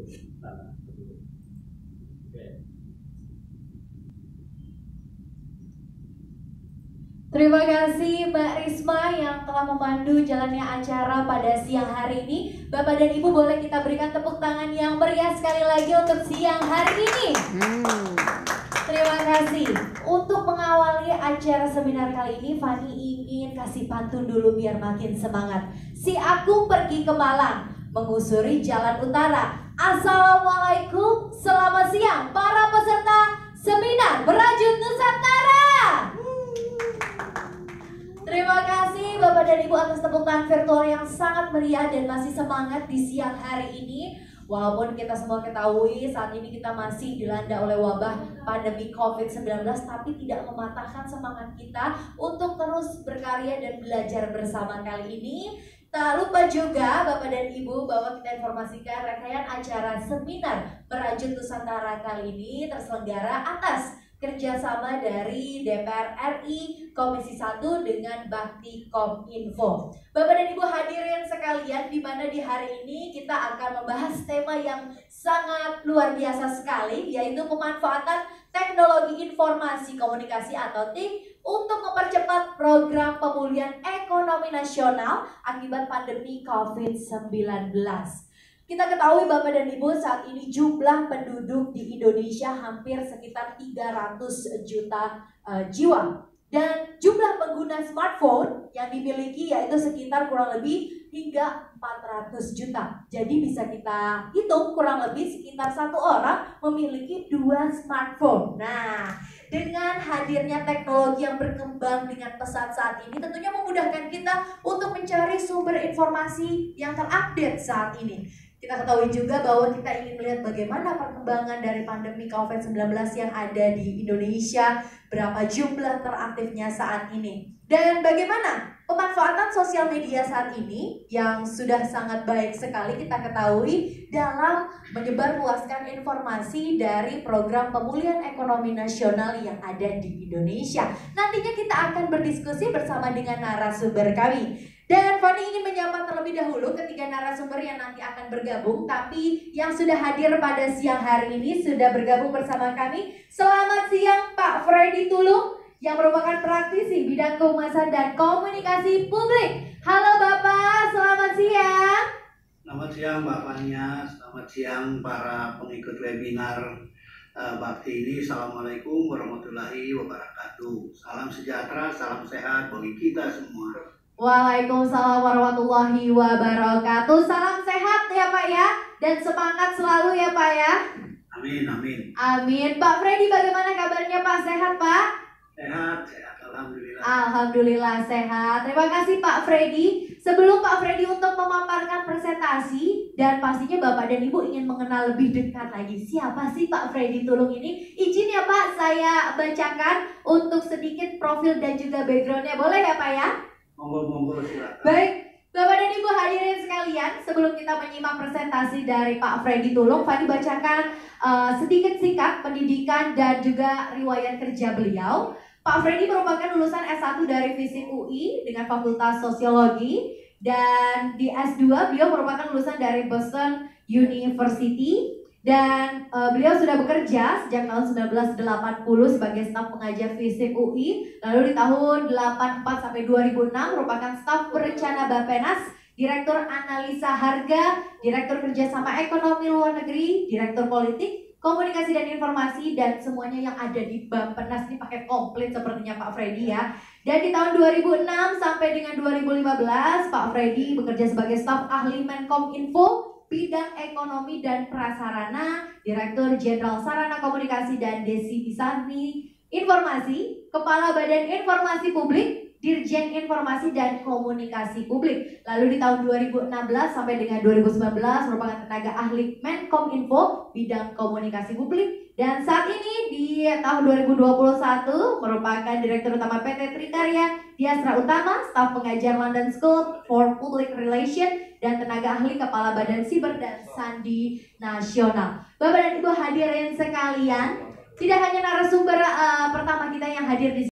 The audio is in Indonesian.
Terima kasih Mbak Risma yang telah memandu jalannya acara pada siang hari ini. Bapak dan Ibu, boleh kita berikan tepuk tangan yang meriah sekali lagi untuk siang hari ini. Terima kasih. Untuk mengawali acara seminar kali ini, Fani ingin kasih pantun dulu biar makin semangat. Si Agung pergi ke Malang, mengusuri jalan utara. Assalamualaikum, selamat siang para peserta seminar Merajut Nusantara. Terima kasih Bapak dan Ibu atas tepuk tangan virtual yang sangat meriah dan masih semangat di siang hari ini. Walaupun kita semua ketahui saat ini kita masih dilanda oleh wabah pandemi COVID-19, tapi tidak mematahkan semangat kita untuk terus berkarya dan belajar bersama kali ini. Tak lupa juga Bapak dan Ibu bahwa kita informasikan rangkaian acara seminar Merajut Nusantara kali ini terselenggara atas kerjasama dari DPR RI Komisi 1 dengan Bakti Kominfo. Bapak dan Ibu hadirin sekalian, di mana di hari ini kita akan membahas tema yang sangat luar biasa sekali, yaitu pemanfaatan teknologi informasi komunikasi atau TIK untuk mempercepat program pemulihan ekonomi nasional akibat pandemi COVID-19. Kita ketahui Bapak dan Ibu saat ini jumlah penduduk di Indonesia hampir sekitar 300 juta jiwa. Dan jumlah pengguna smartphone yang dimiliki yaitu sekitar kurang lebih hingga 400 juta. Jadi bisa kita hitung kurang lebih sekitar satu orang memiliki 2 smartphone. Nah, dengan hadirnya teknologi yang berkembang dengan pesat saat ini tentunya memudahkan kita untuk mencari sumber informasi yang terupdate saat ini. Kita ketahui juga bahwa kita ingin melihat bagaimana perkembangan dari pandemi COVID-19 yang ada di Indonesia, berapa jumlah teraktifnya saat ini, dan bagaimana pemanfaatan sosial media saat ini yang sudah sangat baik sekali kita ketahui dalam menyebarluaskan informasi dari program pemulihan ekonomi nasional yang ada di Indonesia. Nantinya kita akan berdiskusi bersama dengan narasumber kami. Dan Fani ingin menyapa terlebih dahulu ketiga narasumber yang nanti akan bergabung, tapi yang sudah hadir pada siang hari ini sudah bergabung bersama kami. Selamat siang Pak Freddy Tulung yang merupakan praktisi bidang kehumasan dan komunikasi publik. Halo Bapak, selamat siang. Selamat siang Mbak Fania, selamat siang para pengikut webinar Bakti ini. Assalamualaikum warahmatullahi wabarakatuh. Salam sejahtera, salam sehat bagi kita semua. Waalaikumsalam warahmatullahi wabarakatuh. Salam sehat ya Pak ya, dan semangat selalu ya Pak ya. Amin, amin. Amin. Pak Freddy, bagaimana kabarnya Pak? Sehat Pak? Sehat, sehat. Alhamdulillah. Alhamdulillah sehat. Terima kasih Pak Freddy. Sebelum Pak Freddy untuk memaparkan presentasi, dan pastinya Bapak dan Ibu ingin mengenal lebih dekat lagi siapa sih Pak Freddy Tulung ini, izin ya Pak saya bacakan untuk sedikit profil dan juga backgroundnya. Boleh ya Pak ya? Monggo, silakan. Baik, Bapak dan Ibu hadirin sekalian, sebelum kita menyimak presentasi dari Pak Freddy Tulung, Fani bacakan sedikit singkat pendidikan dan juga riwayat kerja beliau. Pak Freddy merupakan lulusan S1 dari FISIP UI dengan Fakultas Sosiologi, dan di S2 beliau merupakan lulusan dari Boston University. Dan beliau sudah bekerja sejak tahun 1980 sebagai staf pengajar FISIP UI. Lalu di tahun 84 sampai 2006 merupakan staf perencana Bappenas, Direktur Analisa Harga, Direktur Kerjasama Ekonomi Luar Negeri, Direktur Politik, Komunikasi dan Informasi, dan semuanya yang ada di Bappenas ini pakai komplit sepertinya Pak Freddy ya. Dan di tahun 2006 sampai dengan 2015 Pak Freddy bekerja sebagai staf ahli Menkominfo, Bidang Ekonomi dan Prasarana, Direktur Jenderal Sarana Komunikasi dan Destinasi Informasi, Kepala Badan Informasi Publik, Dirjen Informasi dan Komunikasi Publik. Lalu di tahun 2016 sampai dengan 2019 merupakan tenaga ahli Menkominfo, Bidang Komunikasi Publik. Dan saat ini di tahun 2021 merupakan Direktur Utama PT Trikarya Diastra Utama, staf pengajar London School for Public Relations, dan tenaga ahli Kepala Badan Siber dan Sandi Nasional. Bapak dan Ibu hadirin sekalian, tidak hanya narasumber pertama kita yang hadir di